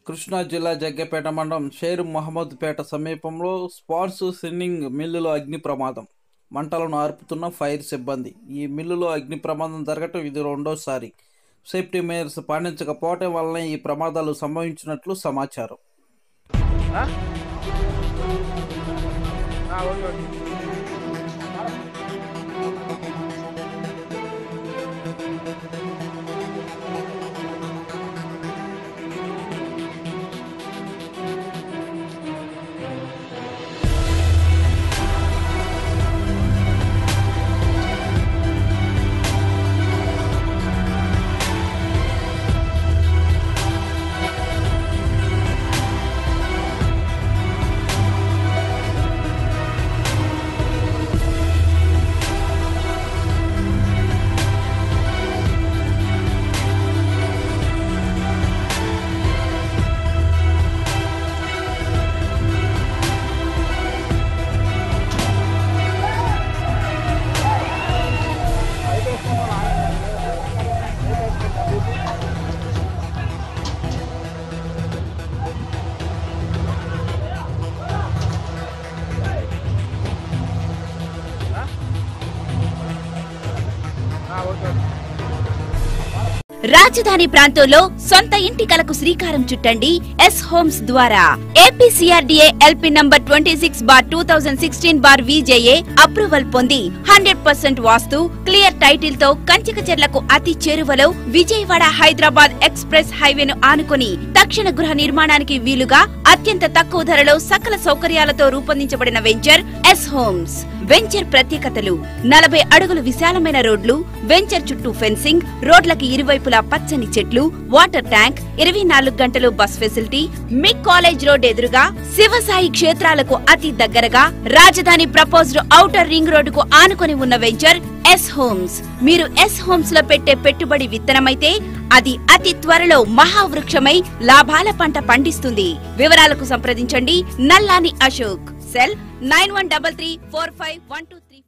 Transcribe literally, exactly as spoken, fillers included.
కృష్ణా జిల్లా జగ్గపేట మండలం షేర్ మహమ్మద్పేట సమీపంలో స్పార్స్ సిన్నింగ్ మిల్లులో అగ్ని ప్రమాదం. మంటలను ఆర్పుతున్న ఫైర్ సిబ్బంది. ఈ మిల్లులో అగ్ని ప్రమాదం జరగటం ఇది రెండోసారి. సేఫ్టీ మేయర్స్ పాటించకపోవటం వల్లనే ఈ ప్రమాదాలు సంభవించినట్లు సమాచారం. రాజధాని ప్రాంతంలో సొంత ఇంటి కలకు శ్రీకారం చుట్టండి ఎస్ హోమ్స్ ద్వారా. APCRDA LP number twenty six bar two thousand sixteen bar విజేఏ అప్రూవల్ పొంది hundred percent vastu clear title తో కంచికచర్లకు అతి చేరువలో విజయవాడ హైదరాబాద్ ఎక్స్ప్రెస్ హైవేను ఆనుకుని తక్షణ గృహ నిర్మాణానికి వీలుగా అత్యంత తక్కువ ధరలో సకల సౌకర్యాలతో రూపొందించబడిన వెంచర్ ఎస్ హోమ్స్. వెంచర్ ప్రత్యేకతలు: నలభై అడుగులు విశాలమైన రోడ్లు, వెంచర్ చుట్టూ ఫెన్సింగ్, రోడ్లకి ఇరువైపులా పచ్చని చెట్లు, వాటర్ ట్యాంక్, ఇరవై నాలుగు గంటలు bus facility, mid college road ఎదురుగా, శివసాయి క్షేత్రాలకు అతి దగ్గరగా, రాజధాని ప్రపోజ్డ్ ఔటర్ రింగ్ రోడ్డుకు ఆనుకొని ఉన్న వెంచర్ ఎస్ హోమ్స్. మీరు ఎస్ హోమ్స్ లో పెట్టే పెట్టుబడి విత్తనమైతే అది అతి త్వరలో మహావృక్షమై లాభాల పంట పండిస్తుంది. వివరాలకు సంప్రదించండి Nallani Ashok. Cell nine one double three four five one two three.